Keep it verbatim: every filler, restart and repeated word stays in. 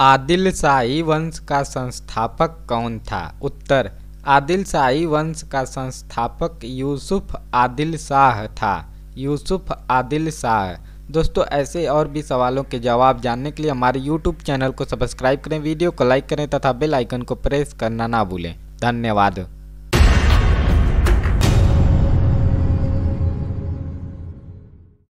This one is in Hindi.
आदिल शाही वंश का संस्थापक कौन था? उत्तर, आदिल शाही वंश का संस्थापक यूसुफ आदिल शाह था। यूसुफ आदिल शाह। दोस्तों, ऐसे और भी सवालों के जवाब जानने के लिए हमारे यूट्यूब चैनल को सब्सक्राइब करें, वीडियो को लाइक करें तथा बेल आइकन को प्रेस करना ना भूलें। धन्यवाद।